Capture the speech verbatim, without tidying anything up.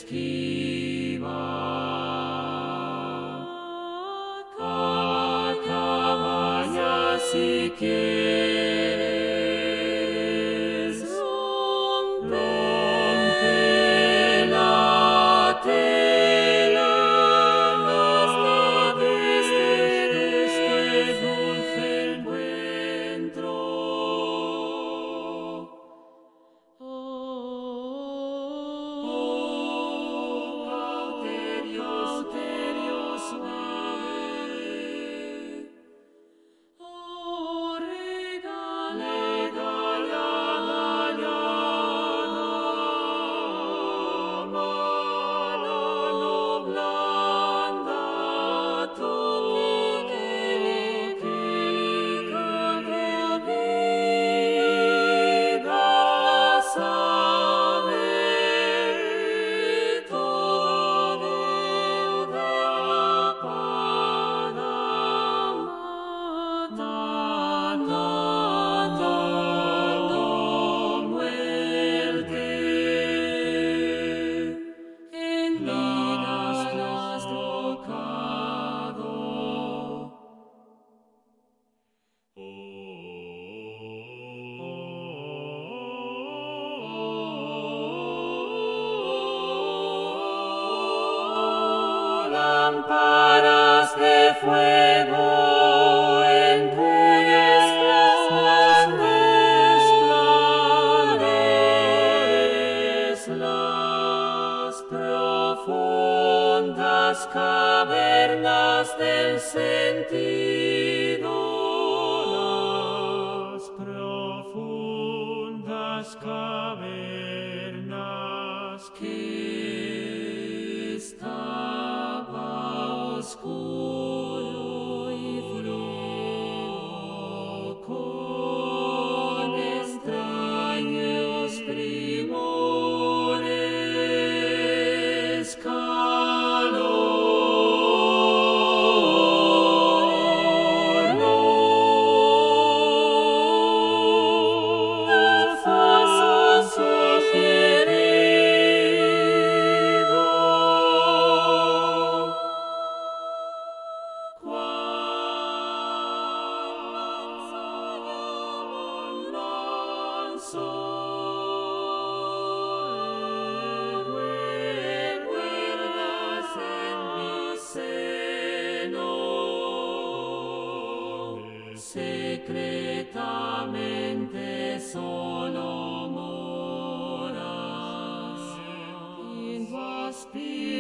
esquiva. Acompaña si quieres, rompe la tela de este dulce encuentro. Oh, cauterio suave, oh, regala, regala, mano no blanda, toque que vida sabe, toda deuda paga, matando muerte. En vidas has tocado. Lámparas de fuego en cuyos resplandores las profundas cavernas del sentido, las profundas cavernas que estaba oscuro y frío, con extraños primores, calor, luz, querido. Manso recuerdas en mi seno, secretamente solo moras, in tu